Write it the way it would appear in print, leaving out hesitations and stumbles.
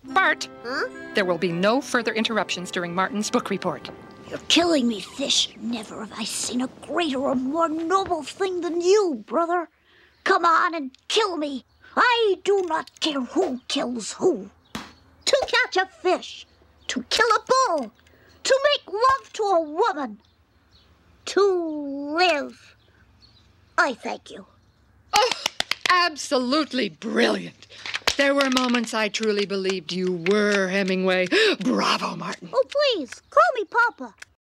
Bart! Huh? There will be no further interruptions during Martin's book report. You're killing me, Fish. Never have I seen a greater or more noble thing than you, brother. Come on and kill me. I do not care who kills who. To catch a fish, to kill a bull, to make love to a woman, to live. I thank you. Oh, absolutely brilliant. There were moments I truly believed you were Hemingway. Bravo, Martin. Oh, please, call me Papa.